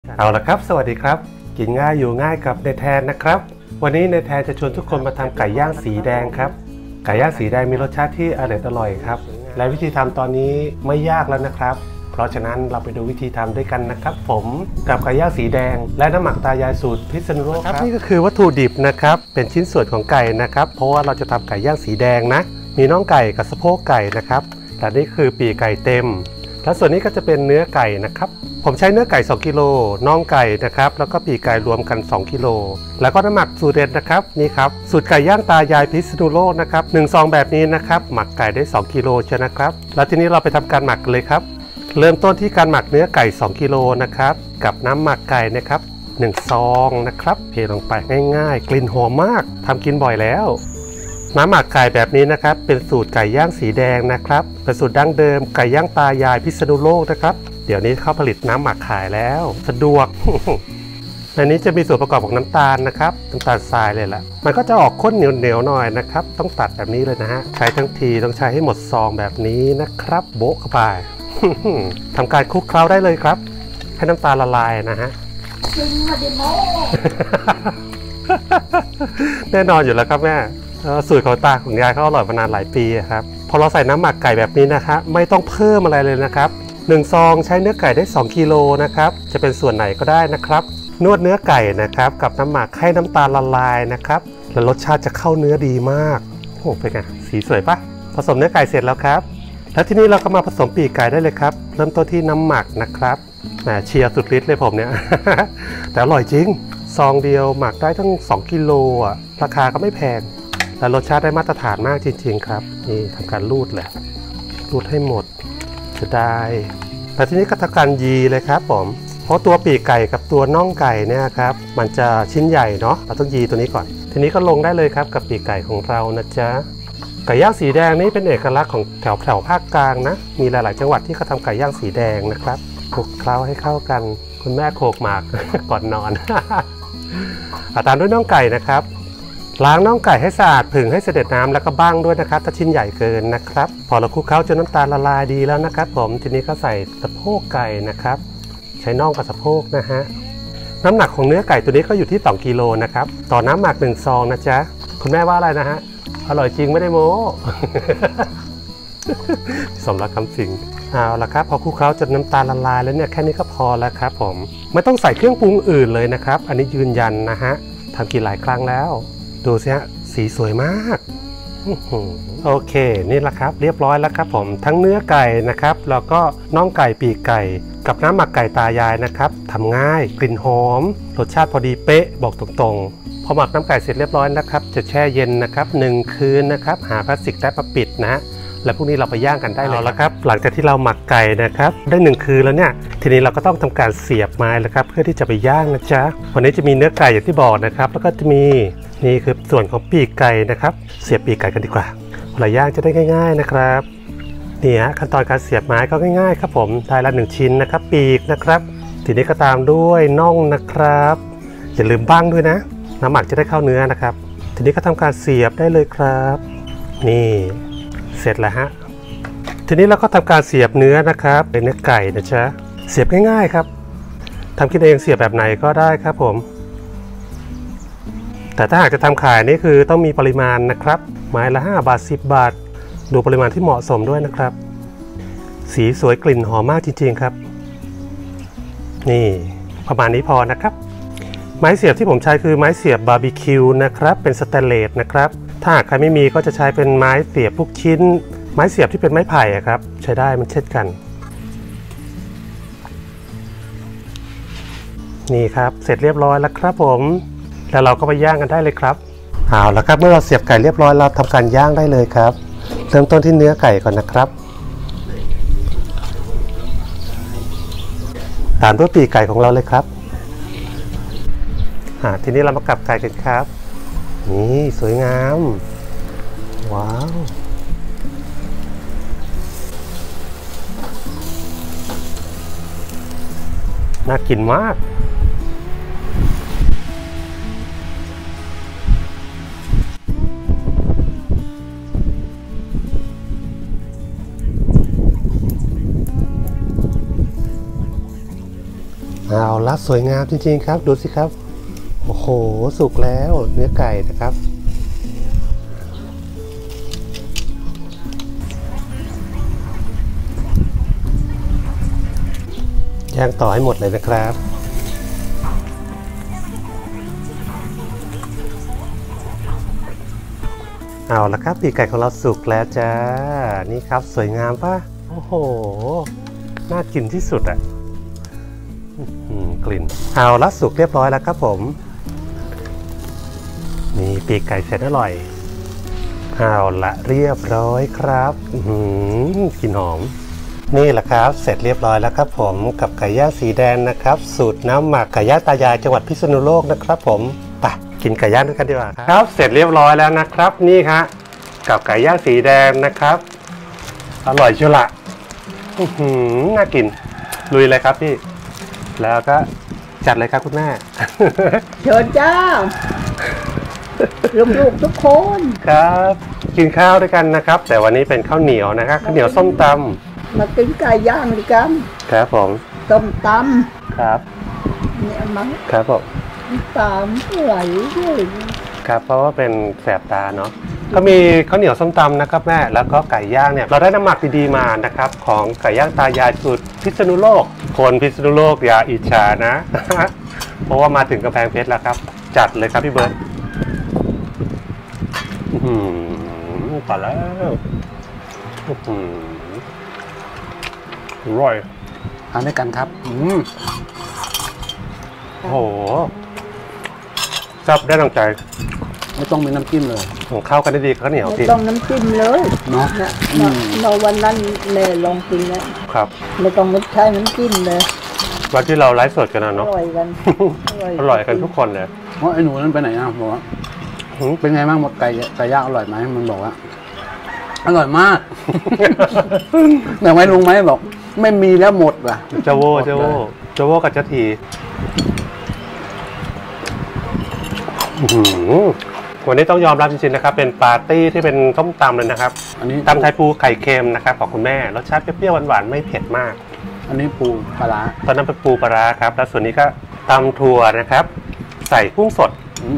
เอาละครับสวัสดีครับกินง่ายอยู่ง่ายกับนายแทนนะครับวันนี้นายแทนจะชวนทุกคนมาทำไก่ย่างสีแดงครับไก่ย่างสีแดงมีรสชาติที่อร่อยครับและวิธีทำตอนนี้ไม่ยากแล้วนะครับเพราะฉะนั้นเราไปดูวิธีทำด้วยกันนะครับผมกับไก่ย่างสีแดงและน้ำหมักตายายสูตรพิษณุโลกครับนี่ก็คือวัตถุดิบนะครับเป็นชิ้นส่วนของไก่นะครับเพราะว่าเราจะทำไก่ย่างสีแดงนะมีน่องไก่กับสะโพกไก่นะครับและนี่คือปีกไก่เต็มและส่วนนี้ก็จะเป็นเนื้อไก่นะครับผมใช้เนื้อไก่2กิโลน่องไก่นะครับแล้วก็ปีกไก่รวมกัน2กิโลแล้วก็น้ำหมักสูตรเด็ดนะครับนี่ครับสูตรไก่ย่างตายายพิษณุโลกนะครับ1 ซองแบบนี้นะครับหมักไก่ได้2กิโลใช่นะครับแล้วทีนี้เราไปทำการหมักกันเลยครับเริ่มต้นที่การหมักเนื้อไก่2กิโลนะครับกับน้ำหมักไก่นะครับ1 ซองนะครับเทลงไปง่ายๆกลิ่นหอมมากทำกินบ่อยแล้วน้ำหมักไก่แบบนี้นะครับเป็นสูตรไก่ย่างสีแดงนะครับเป็นสูตรดั้งเดิมไก่ย่างตายายพิษณุโลกนะครับเดี๋ยวนี้เขาผลิตน้ำหมักขายแล้วสะดวก ในนี้จะมีส่วนประกอบของน้ำตาลนะครับน้ำตาลทรายเลยแหละมันก็จะออกข้นเหนียวหน่อยนะครับต้องตัดแบบนี้เลยนะฮะใช้ทั้งทีต้องใช้ให้หมดซองแบบนี้นะครับโบ๊ะเข้าไป ทำการคลุกเคล้าได้เลยครับให้น้ำตาลละลายนะฮะ แน่นอนอยู่แล้วครับแม่สูตรของตาของยายเขาอร่อยมานานหลายปีครับพอเราใส่น้ำหมักไก่แบบนี้นะคะไม่ต้องเพิ่มอะไรเลยนะครับ1 ซองใช้เนื้อไก่ได้2กิโลนะครับจะเป็นส่วนไหนก็ได้นะครับนวดเนื้อไก่นะครับกับน้ำหมักให้น้ำตาลละลายนะครับและรสชาติจะเข้าเนื้อดีมากโอ้เป็นไงสีสวยปะผสมเนื้อไก่เสร็จแล้วครับแล้วทีนี้เราก็มาผสมปีกไก่ได้เลยครับเริ่มต้นที่น้ำหมักนะครับเชียร์สุดฤทธิ์เลยผมเนี่ย แต่อร่อยจริงซองเดียวหมักได้ทั้ง2กิโลอ่ะราคาก็ไม่แพงและรสชาติได้มาตรฐานมากจริงๆครับนี่ทำการรูดเลยรูดให้หมดจะได้แล้วทีนี้ก็ทำการยีเลยครับผมเพราะตัวปีกไก่กับตัวน่องไก่เนี่ยครับมันจะชิ้นใหญ่เนาะเราต้องยีตัวนี้ก่อนทีนี้ก็ลงได้เลยครับกับปีกไก่ของเรานะจ๊ะไก่ย่างสีแดงนี้เป็นเอกลักษณ์ของแถวภาคกลางนะมีหลายๆจังหวัดที่เขาทำไก่ย่างสีแดงนะครับคลุกเคล้าให้เข้ากันคุณแม่โขกหมาก ก่อนนอน ตามด้วยน่องไก่นะครับล้างน่องไก่ให้สะอาดผึ่งให้เสด็จน้ำแล้วก็บ้างด้วยนะครับถ้าชิ้นใหญ่เกินนะครับพอเราคลุกเคล้าจนน้ำตาลละลายดีแล้วนะครับผมทีนี้ก็ใส่สะโพกไก่นะครับใช้น่องกับสะโพกนะฮะน้ำหนักของเนื้อไก่ตัวนี้ก็อยู่ที่2กิโลนะครับต่อน้ำหมัก1 ซองนะจ๊ะคุณแม่ว่าอะไรนะฮะอร่อยจริงไม่ได้โม้ สมรักคำสิงเอาละครับพอคลุกเคล้าจนน้ำตาลละลายแล้วเนี่ยแค่นี้ก็พอแล้วครับผมไม่ต้องใส่เครื่องปรุงอื่นเลยนะครับอันนี้ยืนยันนะฮะทำกินหลายครั้งแล้วดูสิฮะสีสวยมากโอเคนี่แหละครับเรียบร้อยแล้วครับผมทั้งเนื้อไก่นะครับแล้วก็น่องไก่ปีกไก่กับน้ำหมักไก่ตายายนะครับทำง่ายกลิ่นหอมรสชาติพอดีเป๊ะบอกตรงๆพอหมักน้ำไก่เสร็จเรียบร้อยนะครับจะแช่เย็นนะครับ1 คืนนะครับหาพลาสติกแรปมาปิดนะฮะแล้วพรุ่งนี้เราไปย่างกันได้เลยแล้วครับหลังจากที่เราหมักไก่นะครับได้1 คืนแล้วเนี่ยทีนี้เราก็ต้องทำการเสียบไม้แล้วครับเพื่อที่จะไปย่างนะจ๊ะวันนี้จะมีเนื้อไก่อย่างที่บอกนะครับแล้วก็จะมีนี่คือส่วนของปีกไก่นะครับเสียบปีกไก่กันดีกว่าเวลาย่างจะได้ง่ายๆนะครับนี่ฮะขั้นตอนการเสียบไม้ก็ง่ายๆครับผมได้ละ1 ชิ้นนะครับปีกนะครับทีนี้ก็ตามด้วยน่องนะครับอย่าลืมบ้างด้วยนะน้ำหมักจะได้เข้าเนื้อนะครับทีนี้ก็ทำการเสียบได้เลยครับนี่เสร็จแล้วฮะทีนี้เราก็ทำการเสียบเนื้อนะครับเป็นเนื้อไก่นะจ๊ะเสียบง่ายๆครับทำกินเองเสียบแบบไหนก็ได้ครับผมแต่ถ้าหากจะทำขายนี่คือต้องมีปริมาณนะครับไม้ละ5 บาท10 บาทดูปริมาณที่เหมาะสมด้วยนะครับสีสวยกลิ่นหอมมากจริงๆครับนี่ประมาณนี้พอนะครับไม้เสียบที่ผมใช้คือไม้เสียบบาร์บีคิวนะครับเป็นสแตนเลสนะครับถ้าหากใครไม่มีก็จะใช้เป็นไม้เสียบลูกชิ้นไม้เสียบที่เป็นไม้ไผ่ครับใช้ได้มันเช่นกันนี่ครับเสร็จเรียบร้อยแล้วครับผมแล้วเราก็ไปย่างกันได้เลยครับเอาละครับเมื่อเราเสียบไก่เรียบร้อยเราทำการย่างได้เลยครับเริ่มต้นที่เนื้อไก่ก่อนนะครับตามด้วยปีกไก่ของเราเลยครับทีนี้เรามากลับไก่กันครับนี่สวยงามว้าวน่ากินมากเอาละสวยงามจริงๆครับดูสิครับโอ้โหสุกแล้วเนื้อไก่นะครับย่างต่อให้หมดเลยนะครับเอาละครับปีกไก่ของเราสุกแล้วจ้านี่ครับสวยงามป่ะโอ้โหน่ากินที่สุดอ่ะกลิ่นเอาละสุกเรียบร้อยแล้วครับผมนี่ปีกไก่เสร็จอร่อยเอาละเรียบร้อยครับกลิ่นหอมนี่แหละครับเสร็จเรียบร้อยแล้วครับผมกับไก่ย่างสีแดงนะครับสูตรน้ำหมักไก่ย่างตายายจังหวัดพิษณุโลกนะครับผมไปกินไก่ย่างด้วยกันดีกว่าครับเสร็จเรียบร้อยแล้วนะครับนี่ครับกับไก่ย่างสีแดงนะครับอร่อยเชียวละน่ากินลุยเลยครับพี่แล้วก็จัดเลยครับคุณแม่เชิญจ้าลูกๆทุกคนครับกินข้าวด้วยกันนะครับแต่วันนี้เป็นข้าวเหนียวนะครับข้าวเหนียวส้มตำมากินไก่ย่างด้วยกันครับผมส้มตำครับเนี่ยมั้งครับผมตามไหลด้วยครับเพราะว่าเป็นแสบตาเนาะก็มีข้าวเหนียวส้มตำนะครับแม่แล้วก็ไก่ย่างเนี่ยเราได้น้ำหมักดีๆมานะครับของไก่ย่างตายายสูตรพิษณุโลกคนพิษณุโลกอย่าอิจฉานะ เพราะว่ามาถึงกำแพงเพชรแล้วครับจัดเลยครับพี่เบิร์ตต่อแล้วอร่อยทานด้วยกันครับโอ้โหจับได้ดังใจไม่ต้องมีน้ำจิ้มเลยเข้ากันได้ดีข้าวเหนียวไม่ต้องน้ำจิ้มเลยเนาะเราวันนั้นแม่ลองกินแล้วครับไม่ต้องใช้น้ำจิ้มเลยวันที่เราไลฟ์สดกันนะเนาะอร่อยกันอร่อยกันทุกคนเลยเพราะไอ้หนูนั้นไปไหนอ่ะบอกว่าเป็นไงบ้างหมดไก่ย่างอร่อยไหมมันบอกว่าอร่อยมากแต่ไม่ลุงไหมบอกไม่มีแล้วหมดว่ะเจ้าโว่กับเจ้าทีวันนี้ต้องยอมรับจริงๆนะครับเป็นปาร์ตี้ที่เป็นส้มตำเลยนะครับอันนี้ตำไทยปูไข่เค็มนะครับของคุณแม่รสชาติเปรี้ยวๆหวานๆไม่เผ็ดมากอันนี้ปูปลาตอนนั้นเป็นปูปลาครับแล้วส่วนนี้ก็ตำถั่วนะครับใส่กุ้งสด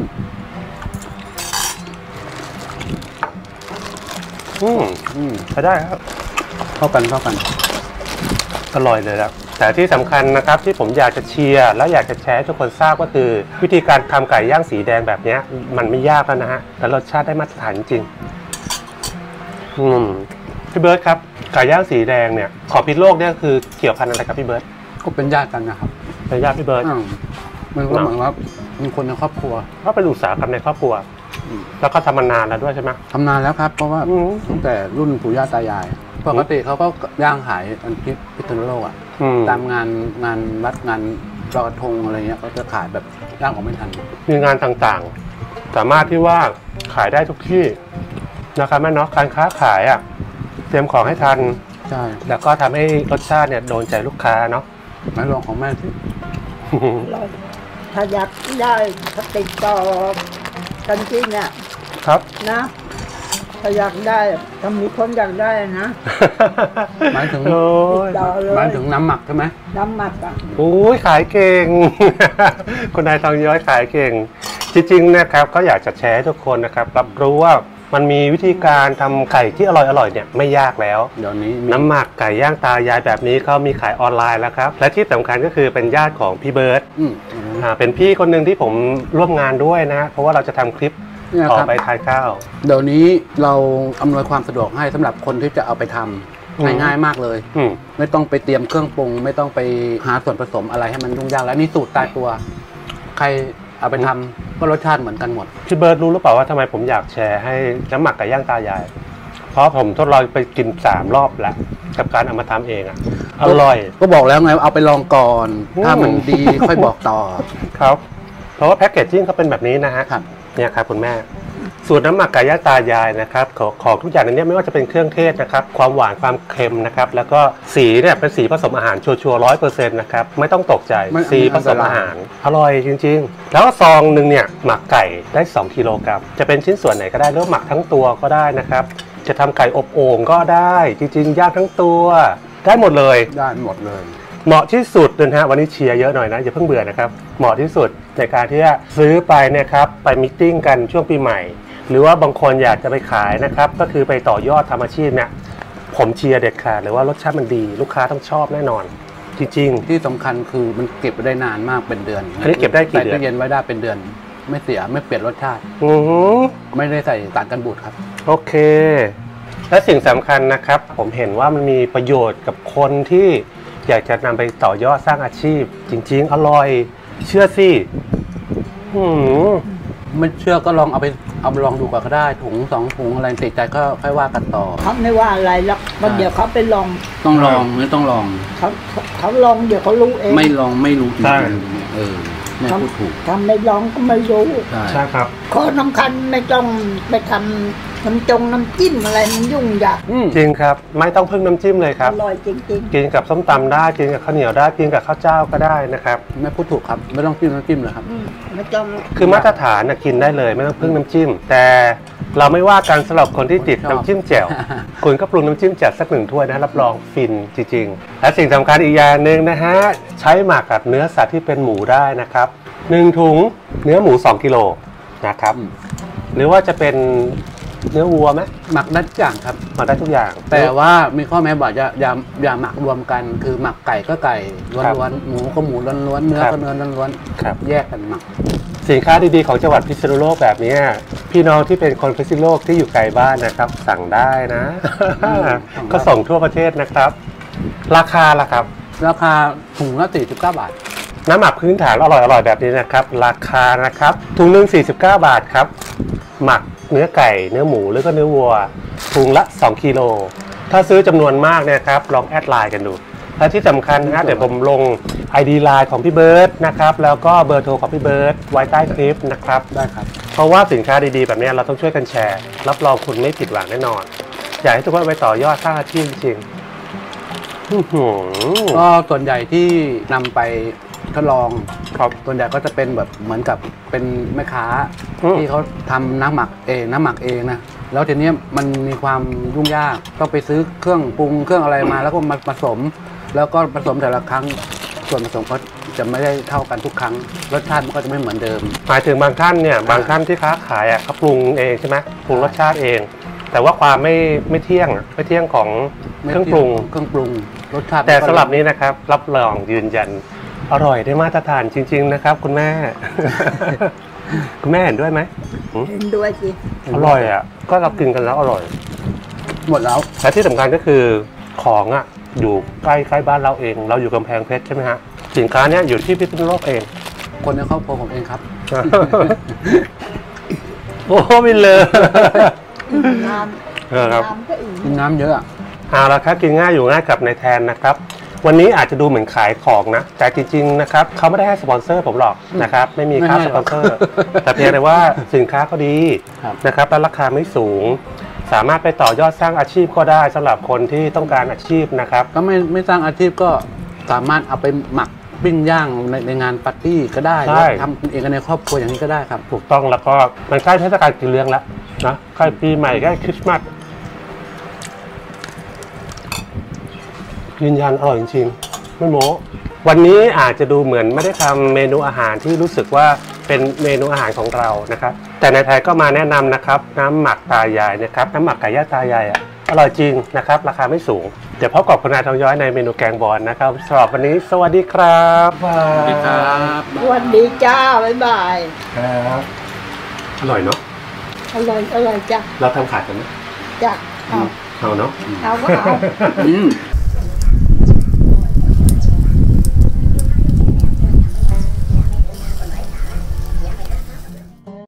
ได้ครับเข้ากันอร่อยเลยครับแต่ที่สำคัญนะครับที่ผมอยากจะเชียร์และอยากจะแชร์ให้ทุกคนทราบก็คือวิธีการทำไก่ย่างสีแดงแบบนี้มันไม่ยากแล้วนะฮะแต่รสชาติได้มาตรฐานจริงพี่เบิร์ตครับไก่ย่างสีแดงเนี่ยขอพิษโลกเนี่ยคือเกี่ยวพันอะไรกับพี่เบิร์ตก็เป็นญาติกันนะครับเป็นญาติพี่เบิร์ตมันก็เหมือนว่าเป็นคนในครอบครัวก็เป็นอุตสาหกรรมในครอบครัวแล้วก็ทำมานานแล้วด้วยใช่ไหมทำนานแล้วครับเพราะว่าตั้งแต่รุ่นปู่ย่าตายายปกติเขาก็ย่างขายอันพิษณุโลกอ่ะตามงานวัดงานลอยกระทงอะไรเงี้ยเขาจะขายแบบย่างของไม่ทันมีงานต่างๆสามารถที่ว่าขายได้ทุกที่นะครับแม่เนาะการค้าขายอ่ะเตรียมของให้ทันใช่แล้วก็ทำให้รสชาติเนี่ยโดนใจลูกค้าเนาะไม่ลองของแม่สิถ้าอยากได้ติดต่อกันจริงเนี่ยครับนะถ้าอยากได้ถ้ามีคนอยากได้นะหมายถึงน้ำหมักใช่ไหมน้ำหมักอ่ะโอ้ยขายเก่งคนนายทองย้อยขายเก่งจริงๆนะครับก็อยากจะแชร์ให้ทุกคนนะครับรับรู้ว่ามันมีวิธีการทำไก่ที่อร่อยเนี่ยไม่ยากแล้วเดี๋ยวนี้น้ำหมักไก่ย่างตายายแบบนี้เขามีขายออนไลน์แล้วครับและที่สำคัญก็คือเป็นญาติของพี่เบิร์ตเป็นพี่คนหนึ่งที่ผมร่วมงานด้วยนะเพราะว่าเราจะทำคลิปออกไปทานข้าวเดี๋ยวนี้เราอำนวยความสะดวกให้สำหรับคนที่จะเอาไปทำง่ายๆมากเลยไม่ต้องไปเตรียมเครื่องปรุงไม่ต้องไปหาส่วนผสมอะไรให้มันยุ่งยากแล้วนี่สูตรตายตัวใครเอาไปทำก็รสชาติเหมือนกันหมดพี่เบิร์ดรู้หรือเปล่าว่าทำไมผมอยากแชร์ให้น้ำหมักไก่ย่างตายายเพราะผมทดลองไปกิน3 รอบแล้วกับการเอามาทำเองอ่ะอร่อยก็บอกแล้วไงเอาไปลองก่อนถ้ามันดีค่อยบอกต่อครับเพราะว่าแพ็กเกจจิ้งเขาเป็นแบบนี้นะฮะเนี่ยครับคุณแม่สูตรน้ำหมักไก่ย่างตายายนะครับของทุกอย่างในนี้ไม่ว่าจะเป็นเครื่องเทศนะครับความหวานความเค็มนะครับแล้วก็สีเนี่ยเป็นสีผสมอาหารชัวร์100%นะครับไม่ต้องตกใจสีผสมอาหารอร่อยจริงๆแล้วซองหนึ่งเนี่ยหมักไก่ได้2 กิโลกรัมจะเป็นชิ้นส่วนไหนก็ได้หรือหมักทั้งตัวก็ได้นะครับจะทำไก่อบโอ่งก็ได้จริงๆย่างทั้งตัวได้หมดเลยเหมาะที่สุดนะฮะวันนี้เชียร์เยอะหน่อยนะอย่าเพิ่งเบื่อนะครับเหมาะที่สุดในการที่จะซื้อไปเนี่ยครับไปมิทติ้งกันช่วงปีใหม่หรือว่าบางคนอยากจะไปขายนะครับก็คือไปต่อยอดทำอาชีพเนี่ยผมเชียร์เด็ดขาดเลยว่ารสชาติมันดีลูกค้าต้องชอบแน่นอนจริงๆที่สำคัญคือมันเก็บได้นานมากเป็นเดือนอันนี้เก็บได้กี่เดือนใส่ตู้เย็นไว้ได้เป็นเดือนไม่เสียไม่เปลี่ยนรสชาติไม่ได้ใส่สารกันบูดครับโอเคและสิ่งสำคัญนะครับผมเห็นว่ามันมีประโยชน์กับคนที่อยากจะนำไปต่อยอดสร้างอาชีพจริงๆอร่อยเชื่อสิไม่เชื่อก็ลองเอาไปลองดูก่อนก็ได้ถุง2 ถุงอะไรติดใจก็ค่อยว่ากันต่อเขาไม่ว่าอะไรหรอกมันเดี๋ยวเขาไปลองต้องลองไม่ต้องลองเขาลองเดี๋ยวเขารู้เองไม่ลองไม่รู้จริงไม่พูดถูกทำไม่ลองก็ไม่รู้ใช่ครับข้อสำคัญไม่ต้องไปทำน้ำจิ้มอะไรมันยุ่งยากจริงครับไม่ต้องพึ่งน้ำจิ้มเลยครับอร่อยจริงๆกินกับส้มตำได้กินกับข้าวเหนียวได้กินกับข้าวเจ้าก็ได้นะครับไม่พูดถูกครับไม่ต้องจิ้มน้ำจิ้มเลยครับไม่ต้องคือมาตรฐานกินได้เลยไม่ต้องพึ่งน้ำจิ้มแต่เราไม่ว่ากันสำหรับคนที่ติดน้ำจิ้มแจ่วคุณก็ปรุงน้ำจิ้มจัดสัก1 ถ้วยนะรับรองฟินจริงๆและสิ่งสำคัญอีกอย่างหนึ่งนะฮะใช้หมักกับเนื้อสัตว์ที่เป็นหมูได้นะครับ1 ถุงเนื้อหมู2 กิโลนะครับหรือว่าจะเป็นเนื้อวัวไหมหมักได้ทุกอย่างครับหมักได้ทุกอย่างแต่ว่ามีข้อแม้บอกอย่าหมักรวมกันคือหมักไก่ก็ไก่ล้วนๆหมูก็หมูล้วนๆเนื้อก็เนื้อล้วนๆแยกกันหมักสินค้าดีๆของจังหวัดพิษณุโลกแบบนี้พี่น้องที่เป็นคนพิษณุโลกที่อยู่ไกลบ้านนะครับสั่งได้นะก็ส่งทั่วประเทศนะครับราคาล่ะครับราคาถุงละ49 บาทน้ำหมักพื้นฐานอร่อยแบบนี้นะครับราคานะครับถุงนึง49 บาทครับหมักเนื้อไก่เนื้อหมูหรือก็เนื้อวัวถุงละ2 กิโลถ้าซื้อจำนวนมากเนี่ยครับลองแอดไลน์กันดูและที่สำคัญนะเดี๋ยวผมลง ID ไลน์ของพี่เบิร์ดนะครับแล้วก็เบอร์โทรของพี่เบิร์ดไว้ใต้คลิปนะครับได้ครับเพราะว่าสินค้าดีๆแบบนี้เราต้องช่วยกันแชร์รับรองคุณไม่ผิดหวังแน่นอนอยากให้ทุกคนไปต่อยอดสร้างอาชีพจริงๆก็ส่วนใหญ่ที่นำไปทดลองส่วนใหญ่ก็จะเป็นแบบเหมือนกับเป็นแม่ค้าที่เขาทำน้ำหมักเองนะแล้วทีนี้มันมีความยุ่งยากต้องไปซื้อเครื่องปรุงเครื่องอะไรมาแล้วก็มาผสมแล้วก็ผสมแต่ละครั้งส่วนผสมก็จะไม่ได้เท่ากันทุกครั้งรสชาติมันก็จะไม่เหมือนเดิมหมายถึงบางท่านเนี่ยบางท่านที่ค้าขายเขาปรุงเองใช่ไหมปรุงรสชาติเองแต่ว่าความไม่เที่ยงของเครื่องปรุงรสชาติแต่สำหรับนี้นะครับรับรองยืนยันอร่อยได้มาตรฐานจริงๆนะครับคุณแม่ คุณแม่เห็นด้วยไหมเห็นด้วยสิอร่อยก็เรากินกันแล้วอร่อยหมดแล้วและที่สำคัญก็คือของอยู่ใกล้บ้านเราเองเราอยู่กำแพงเพชรใช่ไหมฮะสินค้าเนี้ยอยู่ที่พิษณุโลกเองคนในครอบครัวผมเองครับโอ้ไม่เลยน้ำครับน้ำเยอะเอาละครับกินง่ายอยู่ง่ายกับนายแทนนะครับวันนี้อาจจะดูเหมือนขายของนะแต่จริงๆนะครับเขาไม่ได้ให้สปอนเซอร์ผมหรอกนะครับไม่มีค่าสปอนเซอร์แต่เพียงแต่ว่าสินค้าเขาดีนะครับและราคาไม่สูงสามารถไปต่อยอดสร้างอาชีพก็ได้สำหรับคนที่ต้องการอาชีพนะครับก็ไม่สร้างอาชีพก็สามารถเอาไปหมักปิ้งย่างในงานปาร์ตี้ก็ได้ทำเองในครอบครัวอย่างนี้ก็ได้ครับถูกต้องแล้วก็มันใกล้เทศกาลกินเลี้ยงแล้วนะใกล้ปีใหม่ใกล้คริสต์มาสยืนยันอร่อยจริงๆไม่โม้วันนี้อาจจะดูเหมือนไม่ได้ทำเมนูอาหารที่รู้สึกว่าเป็นเมนูอาหารของเรานะครับแต่ในไทยก็มาแนะนำนะครับน้ำหมักตายายนะครับน้ำหมักไก่ย่างตายายอร่อยจริงนะครับราคาไม่สูงเดี๋ยวพบกับคุณนายทองย้อยในเมนูแกงบอลนะครับสำหรับวันนี้สวัสดีครับสวัสดีครับสวัสดีจ้าบ๊ายบายครับอร่อยเนาะอร่อยจ้าเราทำขายกันไหมจ้าเอาเนาะเอา